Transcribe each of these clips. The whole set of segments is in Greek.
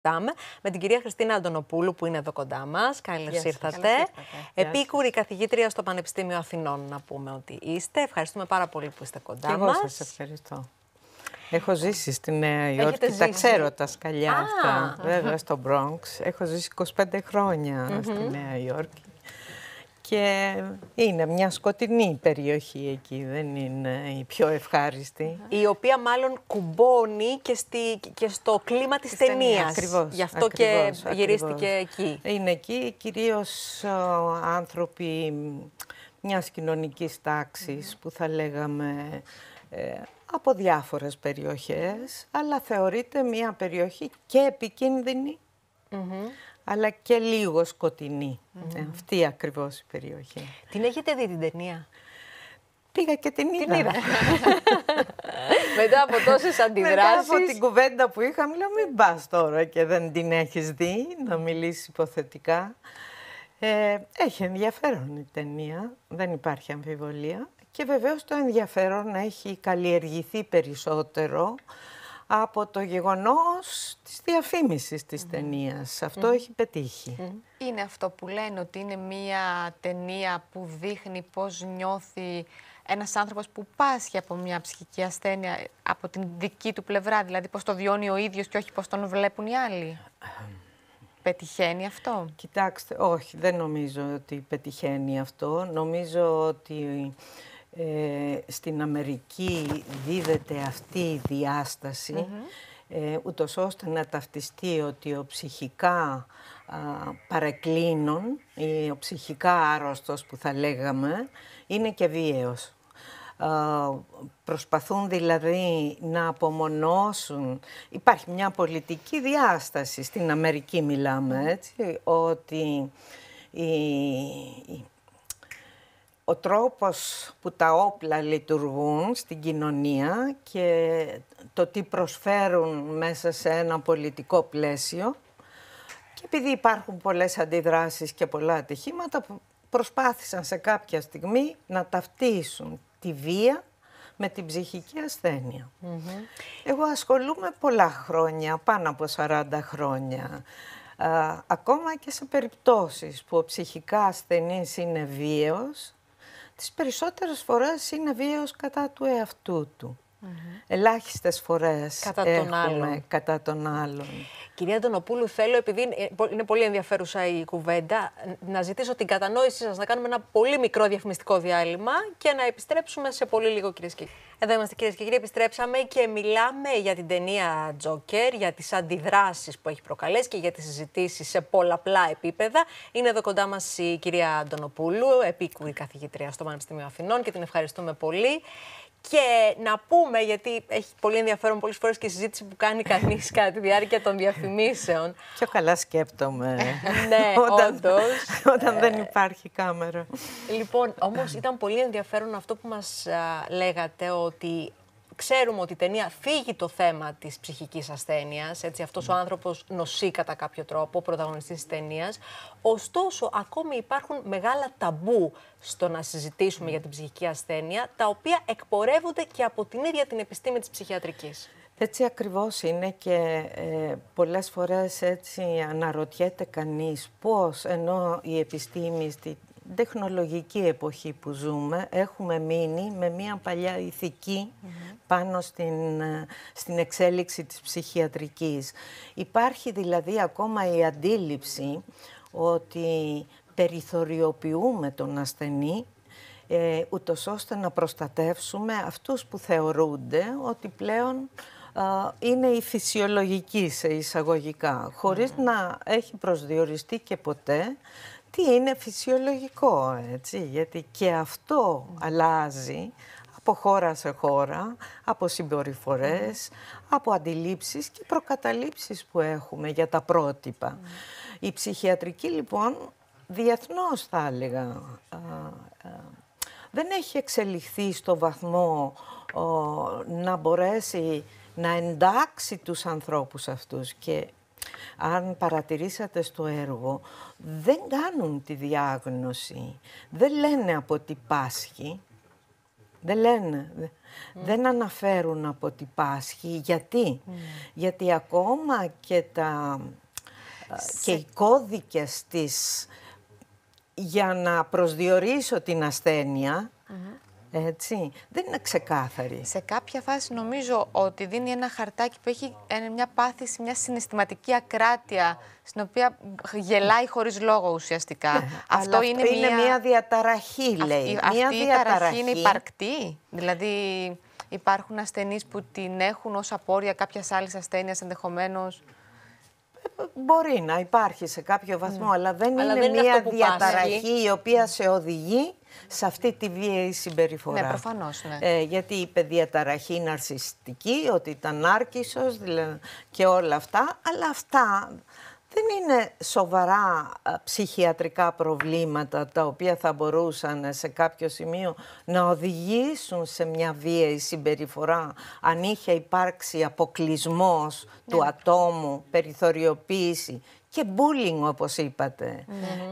Με την κυρία Χριστίνα Αντωνοπούλου, που είναι εδώ κοντά μας. Καλώς ήρθατε. Επίκουρη καθηγήτρια στο Πανεπιστήμιο Αθηνών, να πούμε ότι είστε. Ευχαριστούμε πάρα πολύ που είστε κοντά μας. Εγώ σας ευχαριστώ. Έχω ζήσει στη Νέα Υόρκη, τα ξέρω τα σκαλιά αυτά, βέβαια στο Bronx. Έχω ζήσει 25 χρόνια στη Νέα Υόρκη. Και είναι μια σκοτεινή περιοχή εκεί, δεν είναι η πιο ευχάριστη. Η οποία μάλλον κουμπώνει και στο κλίμα της ταινίας. Ακριβώς. Γι' αυτό και γυρίστηκε εκεί. Είναι εκεί κυρίως άνθρωποι μιας κοινωνικής τάξης που θα λέγαμε από διάφορες περιοχές, αλλά θεωρείται μια περιοχή και επικίνδυνη, αλλά και λίγο σκοτεινή. Αυτή ακριβώς η περιοχή. Την έχετε δει την ταινία? Πήγα και την είδα. Μετά από τόσες αντιδράσεις. Μετά από την κουβέντα που είχαμε, λέω μην πας τώρα και δεν την έχεις δει, να μιλήσεις υποθετικά. Έχει ενδιαφέρον η ταινία, δεν υπάρχει αμφιβολία. Και βεβαίως το ενδιαφέρον έχει καλλιεργηθεί περισσότερο από το γεγονός της διαφήμισης της ταινίας. Αυτό έχει πετύχει. Είναι αυτό που λένε ότι είναι μια ταινία που δείχνει πώς νιώθει ένας άνθρωπος που πάσχει από μια ψυχική ασθένεια από την δική του πλευρά, δηλαδή πώς το βιώνει ο ίδιος και όχι πώς τον βλέπουν οι άλλοι. Πετυχαίνει αυτό? Κοιτάξτε, όχι, δεν νομίζω ότι πετυχαίνει αυτό. Νομίζω ότι στην Αμερική δίδεται αυτή η διάσταση, ούτως ώστε να ταυτιστεί ότι ο ψυχικά παρεκκλίνων ή ο ψυχικά άρρωστος που θα λέγαμε είναι και βίαιος. Προσπαθούν δηλαδή να απομονώσουν. Υπάρχει μια πολιτική διάσταση, στην Αμερική μιλάμε, έτσι, ότι ο τρόπος που τα όπλα λειτουργούν στην κοινωνία και το τι προσφέρουν μέσα σε ένα πολιτικό πλαίσιο, και επειδή υπάρχουν πολλές αντιδράσεις και πολλά ατυχήματα, προσπάθησαν σε κάποια στιγμή να ταυτίσουν τη βία με την ψυχική ασθένεια. Εγώ ασχολούμαι πολλά χρόνια, πάνω από 40 χρόνια, ακόμα και σε περιπτώσεις που ο ψυχικά ασθενής είναι βίαιος, τις περισσότερες φορές είναι βίαιος κατά του εαυτού του. Ελάχιστες φορές κατά τον άλλον. Κυρία Αντωνοπούλου, θέλω, επειδή είναι πολύ ενδιαφέρουσα η κουβέντα, να ζητήσω την κατανόησή σας, να κάνουμε ένα πολύ μικρό διαφημιστικό διάλειμμα και να επιστρέψουμε σε πολύ λίγο, κυρίες και κύριοι. Εδώ είμαστε, κυρίες και κύριοι, επιστρέψαμε και μιλάμε για την ταινία Τζόκερ, για τις αντιδράσεις που έχει προκαλέσει και για τις συζητήσεις σε πολλαπλά επίπεδα. Είναι εδώ κοντά μας η κυρία Αντωνοπούλου, επίκουρη καθηγήτρια στο Πανεπιστήμιο Αθηνών, και την ευχαριστούμε πολύ. Και να πούμε, γιατί έχει πολύ ενδιαφέρον πολλές φορές και η συζήτηση που κάνει κανείς κατά τη διάρκεια των διαφημίσεων. Πιο καλά σκέπτομαι. Ναι, όντως. Όταν δεν υπάρχει κάμερα. Λοιπόν, όμως ήταν πολύ ενδιαφέρον αυτό που μας λέγατε, ότι ξέρουμε ότι η ταινία φύγει το θέμα της ψυχικής ασθένειας, έτσι, αυτός ο άνθρωπος νοσεί κατά κάποιο τρόπο, ο πρωταγωνιστής της ταινίας. Ωστόσο, ακόμη υπάρχουν μεγάλα ταμπού στο να συζητήσουμε για την ψυχική ασθένεια, τα οποία εκπορεύονται και από την ίδια την επιστήμη της ψυχιατρικής. Έτσι ακριβώς είναι και πολλές φορές έτσι αναρωτιέται κανείς πώς, ενώ η επιστήμη στη τεχνολογική εποχή που ζούμε, έχουμε μείνει με μια παλιά ηθική πάνω στην εξέλιξη της ψυχιατρικής. Υπάρχει δηλαδή ακόμα η αντίληψη ότι περιθωριοποιούμε τον ασθενή, ούτως ώστε να προστατεύσουμε αυτούς που θεωρούνται ότι πλέον είναι οι φυσιολογικοί σε εισαγωγικά, χωρίς να έχει προσδιοριστεί και ποτέ τι είναι φυσιολογικό, έτσι, γιατί και αυτό αλλάζει από χώρα σε χώρα, από συμπεριφορές, από αντιλήψεις και προκαταλήψεις που έχουμε για τα πρότυπα. Η ψυχιατρική, λοιπόν, διεθνώς θα έλεγα, δεν έχει εξελιχθεί στο βαθμό να μπορέσει να εντάξει τους ανθρώπους αυτούς, και αν παρατηρήσατε στο έργο, δεν κάνουν τη διάγνωση, δεν λένε από τι πάσχει, Δεν λένε. Δεν αναφέρουν από τι πάσχει. Γιατί? Γιατί ακόμα και και οι κώδικες της για να προσδιορίσω την ασθένεια, έτσι, δεν είναι ξεκάθαρη. Σε κάποια φάση νομίζω ότι δίνει ένα χαρτάκι που έχει μια πάθηση, μια συναισθηματική ακράτεια, στην οποία γελάει χωρίς λόγο ουσιαστικά. Αυτό είναι μια διαταραχή, λέει. Αυτή η διαταραχή είναι υπαρκτή. Δηλαδή υπάρχουν ασθενείς που την έχουν ως απόρρια κάποιας άλλης ασθένειας ενδεχομένως. Μπορεί να υπάρχει σε κάποιο βαθμό, αλλά δεν είναι μια διαταραχή η οποία σε οδηγεί σε αυτή τη βίαιη συμπεριφορά. Ναι, προφανώς, ναι. Γιατί είπε διαταραχή ναρσιστική, ότι ήταν άρκισσος και όλα αυτά, αλλά αυτά δεν είναι σοβαρά ψυχιατρικά προβλήματα τα οποία θα μπορούσαν σε κάποιο σημείο να οδηγήσουν σε μια βίαιη συμπεριφορά αν είχε υπάρξει αποκλεισμός του ατόμου, περιθωριοποίηση και bullying, όπως είπατε.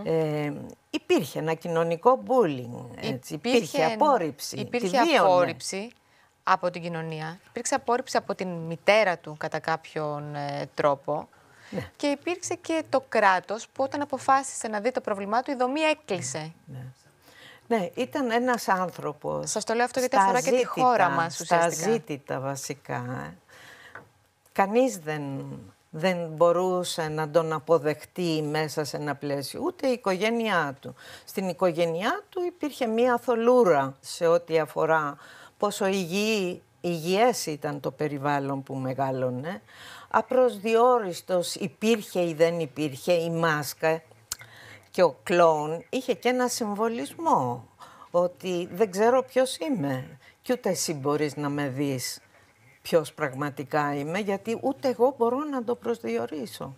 Υπήρχε ένα κοινωνικό bullying, έτσι. Υπήρχε απόρριψη. Υπήρχε απόρριψη από την κοινωνία. Υπήρξε απόρριψη από την μητέρα του κατά κάποιον τρόπο. Ναι. Και υπήρξε και το κράτος που όταν αποφάσισε να δει το πρόβλημά του, η δομή έκλεισε. Ναι, ήταν ένας άνθρωπος. Σας το λέω αυτό γιατί αφορά και τη χώρα μας ουσιαστικά. Στα ζήτητα βασικά. Κανείς δεν μπορούσε να τον αποδεχτεί μέσα σε ένα πλαίσιο, ούτε η οικογένειά του. Στην οικογένειά του υπήρχε μία θολούρα σε ό,τι αφορά πόσο υγιές ήταν το περιβάλλον που μεγάλωνε. Απροσδιόριστος υπήρχε ή δεν υπήρχε η μάσκα και ο κλόουν είχε και ένα συμβολισμό ότι δεν ξέρω ποιος είμαι και ούτε εσύ μπορείς να με δεις ποιος πραγματικά είμαι, γιατί ούτε εγώ μπορώ να το προσδιορίσω.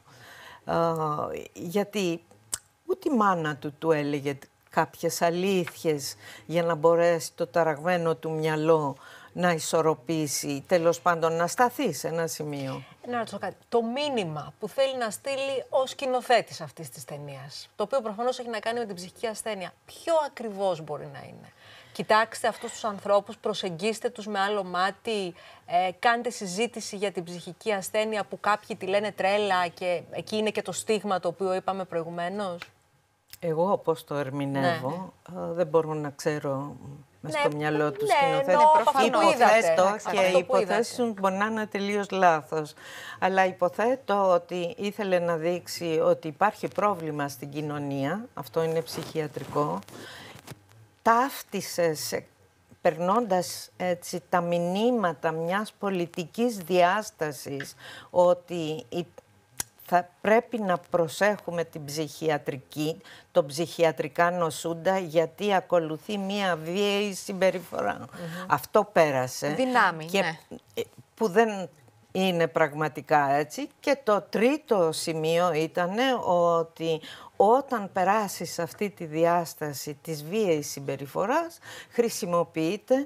Γιατί ούτε η μάνα του έλεγε κάποιες αλήθειες για να μπορέσει το ταραγμένο του μυαλό να ισορροπήσει, τέλος πάντων να σταθεί σε ένα σημείο. Να ρωτήσω κάτι. Το μήνυμα που θέλει να στείλει ο σκηνοθέτης αυτής της ταινίας, το οποίο προφανώς έχει να κάνει με την ψυχική ασθένεια, ποιο ακριβώς μπορεί να είναι? Κοιτάξτε αυτούς τους ανθρώπους, προσεγγίστε τους με άλλο μάτι, κάντε συζήτηση για την ψυχική ασθένεια που κάποιοι τη λένε τρέλα και εκεί είναι και το στίγμα το οποίο είπαμε προηγουμένως. Εγώ όπως το ερμηνεύω, δεν μπορώ να ξέρω μες στο μυαλό του σκηνοθέτη. Υποθέτω και οι υποθέσεις μου μπορεί να είναι τελείως λάθος. Αλλά υποθέτω ότι ήθελε να δείξει ότι υπάρχει πρόβλημα στην κοινωνία, αυτό είναι ψυχιατρικό. Ταύτισε περνώντας έτσι τα μηνύματα μιας πολιτικής διάστασης ότι θα πρέπει να προσέχουμε την τον ψυχιατρικά νοσούντα γιατί ακολουθεί μία βίαιη συμπεριφορά. Αυτό πέρασε. Δυνάμει, και ναι. Που δεν είναι πραγματικά έτσι. Και το τρίτο σημείο ήταν ότι όταν περάσεις αυτή τη διάσταση της βίαιης συμπεριφοράς, χρησιμοποιείται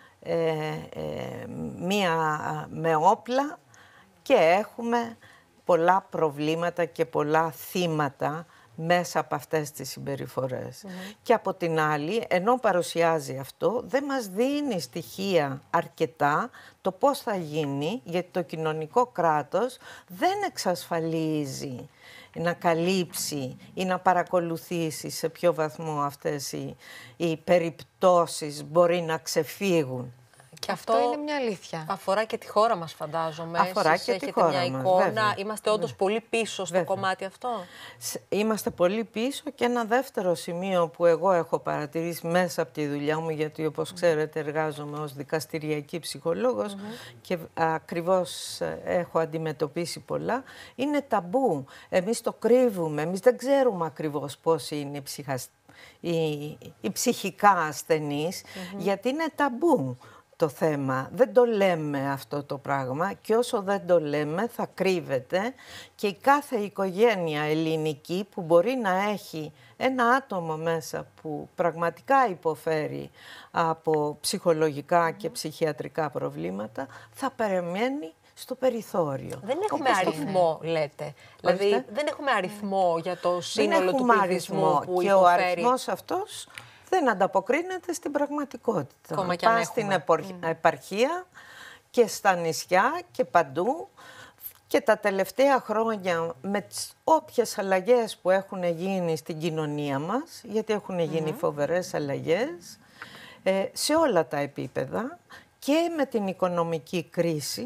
με όπλα και έχουμε πολλά προβλήματα και πολλά θύματα μέσα από αυτές τις συμπεριφορές. Και από την άλλη, ενώ παρουσιάζει αυτό, δεν μας δίνει στοιχεία αρκετά το πώς θα γίνει, γιατί το κοινωνικό κράτος δεν εξασφαλίζει να καλύψει ή να παρακολουθήσει σε ποιο βαθμό αυτές οι περιπτώσεις μπορεί να ξεφύγουν. Και αυτό είναι μια αλήθεια. Αφορά και τη χώρα μας, φαντάζομαι. Αφορά και τη χώρα μια μας, εικόνα. βέβαια. Είμαστε όντως πολύ πίσω στο κομμάτι αυτό. Είμαστε πολύ πίσω και ένα δεύτερο σημείο που εγώ έχω παρατηρήσει μέσα από τη δουλειά μου, γιατί όπως ξέρετε εργάζομαι ως δικαστηριακή ψυχολόγος και ακριβώς έχω αντιμετωπίσει πολλά, είναι ταμπού. Εμείς το κρύβουμε, εμείς δεν ξέρουμε ακριβώς πώς είναι οι ψυχικά ασθενείς, γιατί είναι ταμπού το θέμα. Δεν το λέμε αυτό το πράγμα και όσο δεν το λέμε θα κρύβεται και η κάθε οικογένεια ελληνική που μπορεί να έχει ένα άτομο μέσα που πραγματικά υποφέρει από ψυχολογικά και ψυχιατρικά προβλήματα θα παραμένει στο περιθώριο. Δεν έχουμε αριθμό, λέτε. Δηλαδή, δεν έχουμε αριθμό για το σύνολο του πληθυσμού που και υποφέρει. ο αριθμός αυτός δεν ανταποκρίνεται στην πραγματικότητα. Ακόμα κι αν Πας στην έχουμε. επαρχία και στα νησιά και παντού. Και τα τελευταία χρόνια με τις όποιες αλλαγές που έχουν γίνει στην κοινωνία μας, γιατί έχουν γίνει φοβερές αλλαγές, σε όλα τα επίπεδα και με την οικονομική κρίση,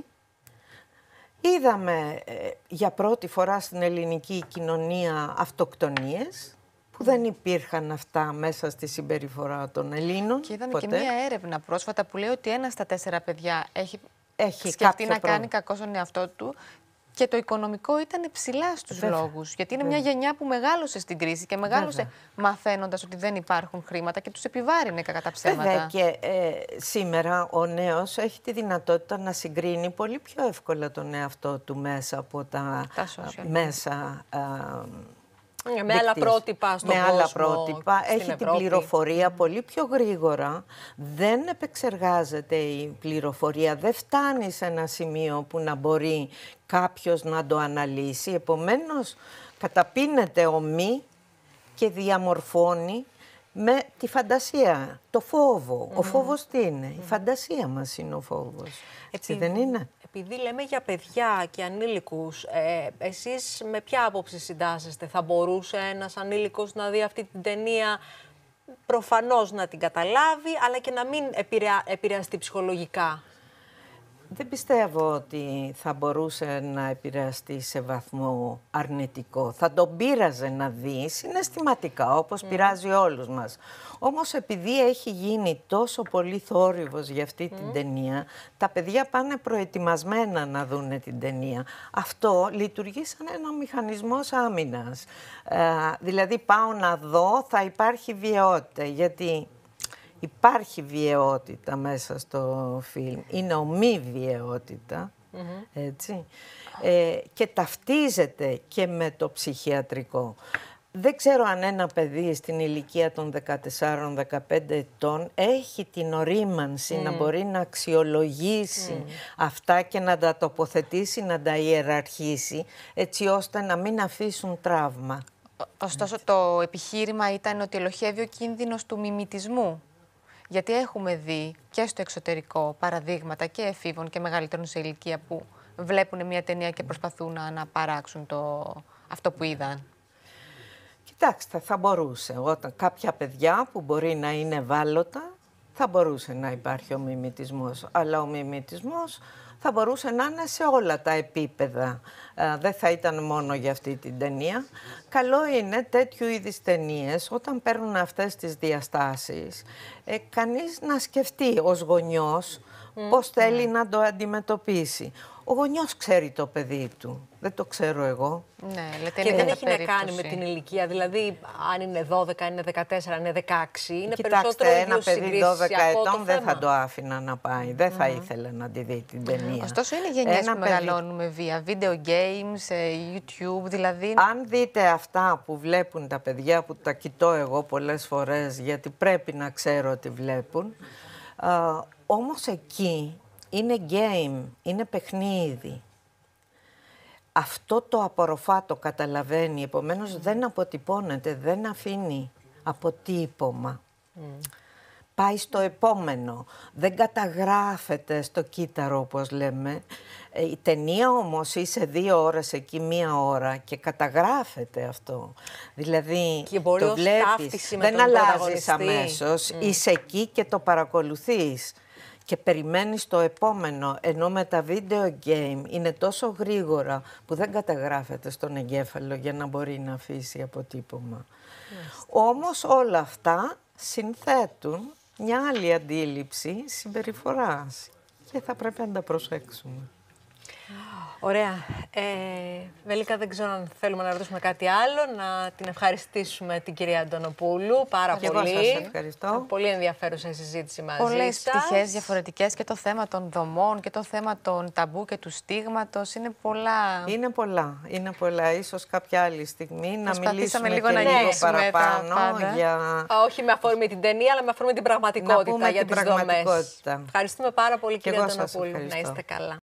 είδαμε για πρώτη φορά στην ελληνική κοινωνία αυτοκτονίες, που δεν υπήρχαν αυτά μέσα στη συμπεριφορά των Ελλήνων. Και είδαμε ποτέ. και μία έρευνα πρόσφατα που λέει ότι 1 στα 4 παιδιά έχει σκεφτεί κάποιο να πρόβλημα. κάνει κακό στον εαυτό του. Και το οικονομικό ήταν ψηλά στους λόγους. Γιατί είναι μια γενιά που μεγάλωσε στην κρίση και μεγάλωσε μαθαίνοντας ότι δεν υπάρχουν χρήματα και τους επιβάρυνε κατά τα ψέματα. Βέβαια, και σήμερα ο νέος έχει τη δυνατότητα να συγκρίνει πολύ πιο εύκολα τον εαυτό του μέσα από τα social μέσα. Με άλλα πρότυπα στον κόσμο, άλλα πρότυπα. στην Έχει την Ευρώπη. πληροφορία πολύ πιο γρήγορα. Δεν επεξεργάζεται η πληροφορία. Δεν φτάνει σε ένα σημείο που να μπορεί κάποιος να το αναλύσει. Επομένως, καταπίνεται ομοί και διαμορφώνει με τη φαντασία, το φόβο. Ο φόβος τι είναι? Η φαντασία μας είναι ο φόβος. Έτσι δεν είναι? Επειδή λέμε για παιδιά και ανήλικους, εσείς με ποια άποψη συντάσσεστε? Θα μπορούσε ένας ανήλικος να δει αυτή την ταινία, προφανώς να την καταλάβει, αλλά και να μην επηρεαστεί ψυχολογικά? Δεν πιστεύω ότι θα μπορούσε να επηρεαστεί σε βαθμό αρνητικό. Θα τον πείραζε να δει συναισθηματικά, όπως πειράζει όλους μας. Όμως επειδή έχει γίνει τόσο πολύ θόρυβος για αυτή την ταινία, τα παιδιά πάνε προετοιμασμένα να δούνε την ταινία. Αυτό λειτουργεί σαν ένα μηχανισμός άμυνας. Δηλαδή πάω να δω, θα υπάρχει βιαιότητα, γιατί υπάρχει βιαιότητα μέσα στο φιλμ. Είναι ομή βιαιότητα, έτσι. Και ταυτίζεται και με το ψυχιατρικό. Δεν ξέρω αν ένα παιδί στην ηλικία των 14-15 ετών έχει την ορίμανση να μπορεί να αξιολογήσει αυτά και να τα τοποθετήσει, να τα ιεραρχήσει, έτσι ώστε να μην αφήσουν τραύμα. Ωστόσο, το επιχείρημα ήταν ότι ελοχεύει ο κίνδυνος του μιμητισμού. Γιατί έχουμε δει και στο εξωτερικό παραδείγματα και εφήβων και μεγαλύτερων σε ηλικία που βλέπουν μια ταινία και προσπαθούν να αναπαράξουν αυτό που είδαν. Κοιτάξτε, θα μπορούσε. Όταν κάποια παιδιά που μπορεί να είναι ευάλωτα, θα μπορούσε να υπάρχει ο μιμητισμός. Αλλά ο μιμητισμός θα μπορούσε να είναι σε όλα τα επίπεδα. Δεν θα ήταν μόνο για αυτή την ταινία. Καλό είναι τέτοιου είδους ταινίες, όταν παίρνουν αυτές τις διαστάσεις, κανείς να σκεφτεί ως γονιός πώς θέλει να το αντιμετωπίσει. Ο γονιός ξέρει το παιδί του, δεν το ξέρω εγώ. Ναι, λέτε, και είναι δεν η έχει να κάνει με την ηλικία, δηλαδή αν είναι 12, είναι 14, είναι 16, είναι περισσότερο ένα παιδί 12 ετών δεν θα το άφηνα άφηνα να πάει, δεν θα ήθελε να τη δει την ταινία. Ωστόσο είναι γενιές που μεγαλώνουν με βία, video games, YouTube, δηλαδή... Αν δείτε αυτά που βλέπουν τα παιδιά, που τα κοιτώ εγώ πολλές φορές, γιατί πρέπει να ξέρω ότι βλέπουν, όμως εκεί είναι game, είναι παιχνίδι. Αυτό το απορροφά, το καταλαβαίνει, επομένως δεν αποτυπώνεται, δεν αφήνει αποτύπωμα. Πάει στο επόμενο, δεν καταγράφεται στο κύτταρο, όπως λέμε. Η ταινία όμως είσαι 2 ώρες εκεί, 1 ώρα και καταγράφεται αυτό. Δηλαδή και μπορεί το βλέπεις, δεν αλλάζεις αμέσως, είσαι εκεί και το παρακολουθείς. Και περιμένεις το επόμενο, ενώ με τα video game είναι τόσο γρήγορα που δεν καταγράφεται στον εγκέφαλο για να μπορεί να αφήσει αποτύπωμα. Όμως όλα αυτά συνθέτουν μια άλλη αντίληψη συμπεριφοράς και θα πρέπει να τα προσέξουμε. Ωραία. Βελίκα, δεν ξέρω αν θέλουμε να ρωτήσουμε κάτι άλλο, να την ευχαριστήσουμε την κυρία Αντωνοπούλου πάρα πολύ. Εγώ σας ευχαριστώ. Πολύ ενδιαφέρουσα η συζήτηση μαζί σας. Πολλές πτυχές διαφορετικές και το θέμα των δομών και το θέμα των ταμπού και του στίγματος. Είναι πολλά. Είναι πολλά. Ίσως κάποια άλλη στιγμή να μιλήσουμε λίγο και να λίγο γυρίσουμε παραπάνω για... Όχι με αφορμή την ταινία, αλλά με αφορμή την πραγματικότητα για τις δομές. Ευχαριστούμε πάρα πολύ, κυρία Αντωνοπούλου. Να είστε καλά.